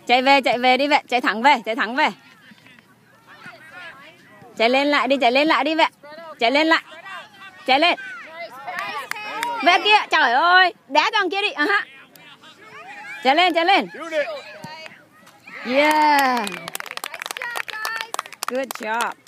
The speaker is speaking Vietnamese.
Chạy về đi vậy, chạy thẳng về. Chạy lên lại đi vậy. Chạy lên. Về kia, trời ơi, đá cho thằng kia đi. Chạy lên. Yeah. Good job.